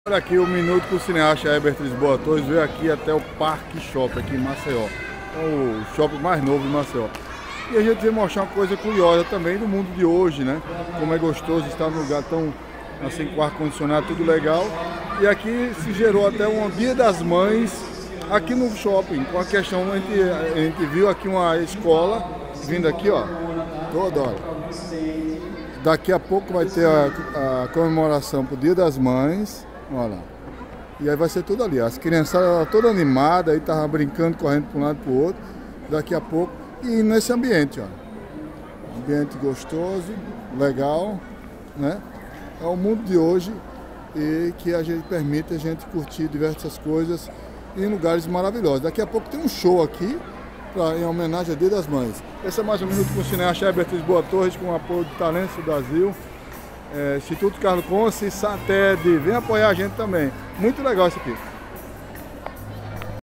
Olha aqui o Minuto com o cineasta Herbert Lisboa Torres veio aqui até o Parque Shopping aqui em Maceió. É o shopping mais novo de Maceió. E a gente veio mostrar uma coisa curiosa também do mundo de hoje, né? Como é gostoso estar num lugar tão assim com ar-condicionado, tudo legal. E aqui se gerou até um Dia das Mães aqui no shopping. Com a questão, a gente viu aqui uma escola vindo aqui, ó, toda hora. Daqui a pouco vai ter a comemoração pro Dia das Mães. Olha lá. E aí vai ser tudo ali. As criançadas todas animadas, aí estavam brincando, correndo para um lado e para o outro. Daqui a pouco. E nesse ambiente, ó. Ambiente gostoso, legal, né? É o mundo de hoje e que a gente permite a gente curtir diversas coisas em lugares maravilhosos. Daqui a pouco tem um show aqui em homenagem ao Dia das Mães. Esse é mais um Minuto com o cineasta Herbert Lisboa Torres, com o apoio do Talentos do Brasil. Instituto Carlos Conce e SATED, vem apoiar a gente também. Muito legal isso aqui.